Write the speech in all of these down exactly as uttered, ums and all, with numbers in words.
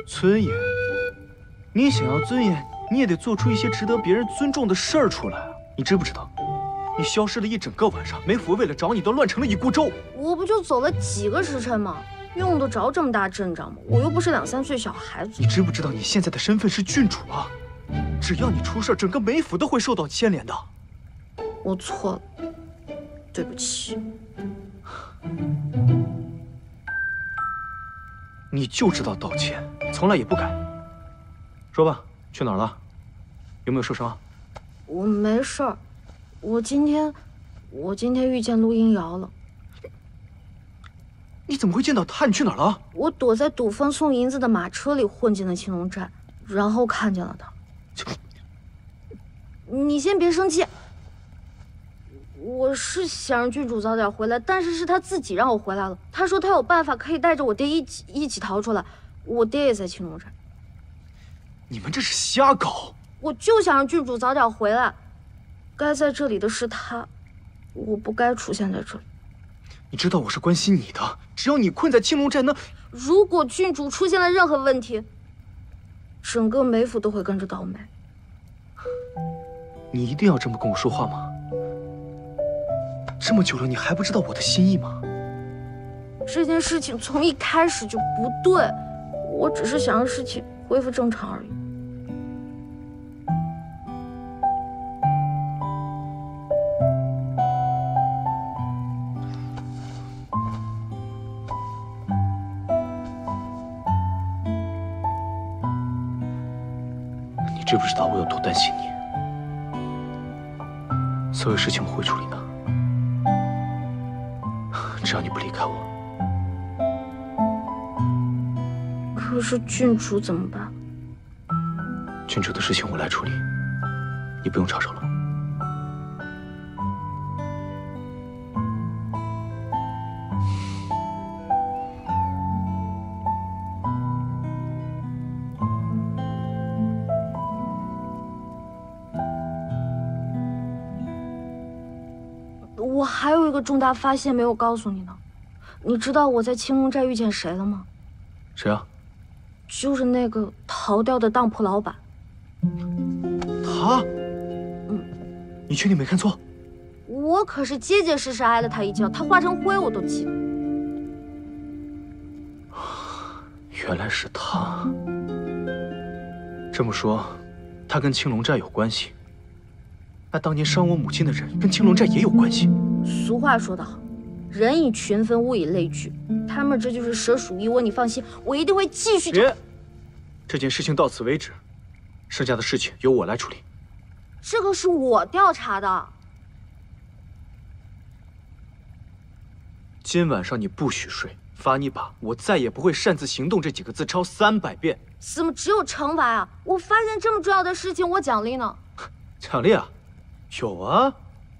尊严？你想要尊严，你也得做出一些值得别人尊重的事儿出来啊！你知不知道？你消失了一整个晚上，梅府为了找你都乱成了一锅粥。 我不就走了几个时辰吗？用得着这么大阵仗吗？我又不是两三岁小孩子。 你知不知道你现在的身份是郡主啊？只要你出事，整个梅府都会受到牵连的。 我错了，对不起。 你就知道道歉，从来也不改。说吧，去哪儿了？有没有受伤？ 我没事儿，我今天，我今天遇见陆英瑶了。 你怎么会见到他？你去哪儿了？ 我躲在赌坊送银子的马车里混进了青龙寨，然后看见了他。你先别生气，我是想让郡主早点回来，但是是他自己让我回来了。他说他有办法可以带着我爹一起一起逃出来，我爹也在青龙寨。 你们这是瞎搞！ 我就想让郡主早点回来，该在这里的是他，我不该出现在这里。 你知道我是关心你的，只要你困在青龙寨，那如果郡主出现了任何问题，整个梅府都会跟着倒霉。 你一定要这么跟我说话吗？这么久了，你还不知道我的心意吗？ 这件事情从一开始就不对，我只是想让事情恢复正常而已。 你知不知道我有多担心你？所有事情我会处理的，只要你不离开我。 可是郡主怎么办？ 郡主的事情我来处理，你不用插手了。 我还有一个重大发现没有告诉你呢，你知道我在青龙寨遇见谁了吗？ 谁啊？ 就是那个逃掉的当铺老板。 他？嗯，你确定没看错？ 我可是结结实实挨了他一跤，他化成灰我都记得。 原来是他。这么说，他跟青龙寨有关系。那当年伤我母亲的人跟青龙寨也有关系。 俗话说得好，人以群分，物以类聚，他们这就是蛇鼠一窝。你放心，我一定会继续。 别，这件事情到此为止，剩下的事情由我来处理。 这个是我调查的。 今晚上你不许睡，罚你把我再也不会擅自行动这几个字抄三百遍。 怎么只有惩罚啊？我发现这么重要的事情，我奖励呢？ 奖励啊？有啊。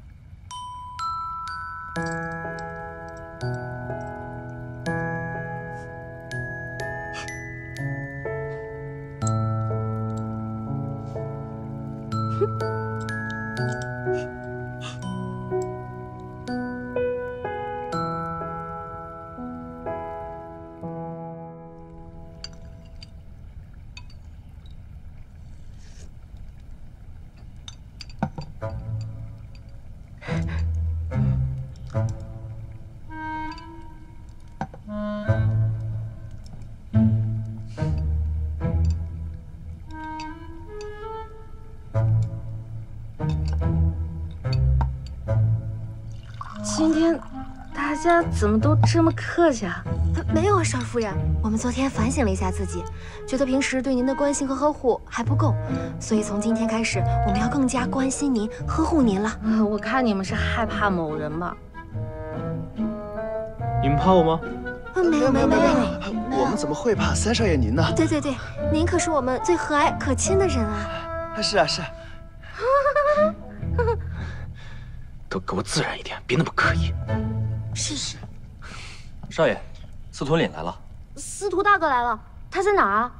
今天大家怎么都这么客气啊？ 没有啊，少夫人，我们昨天反省了一下自己，觉得平时对您的关心和呵护还不够，所以从今天开始，我们要更加关心您、呵护您了。 我看你们是害怕某人吧？ 你们怕我吗？ 啊，没有没有没有没有， 我们怎么会怕三少爷您呢？ 对对对，您可是我们最和蔼可亲的人啊！ 是啊是啊。 都给我自然一点，别那么刻意。 是是。 少爷，司徒凛来了。 司徒大哥来了，他在哪儿啊？